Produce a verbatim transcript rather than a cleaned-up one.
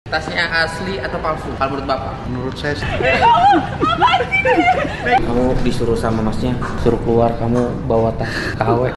Tasnya asli atau palsu? Kalau menurut Bapak? Menurut saya sih. Kamu disuruh sama masnya, suruh keluar, kamu bawa tas K W.